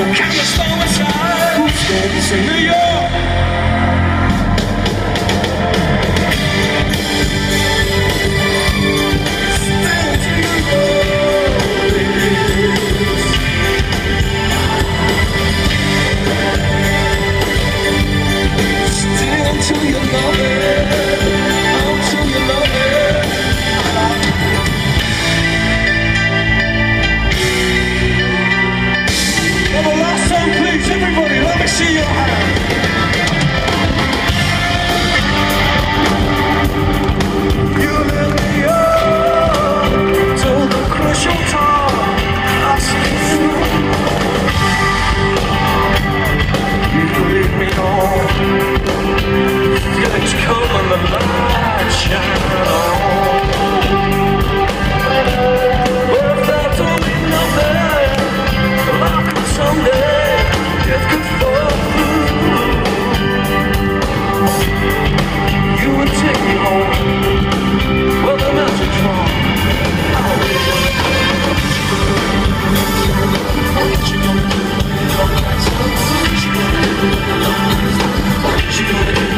Can you slow us down? Who's going to sing New York? Till you love it, until you love it. And the last song, please, everybody, let me see your hand. You let me up till the crucial time. I see you leave me on. Feelings come and the light shine on. Well, if that don't mean nothing, well, I could someday get good for you would take me home. Well, the magic's wrong. What you gonna do? What you gonna do? What you gonna do?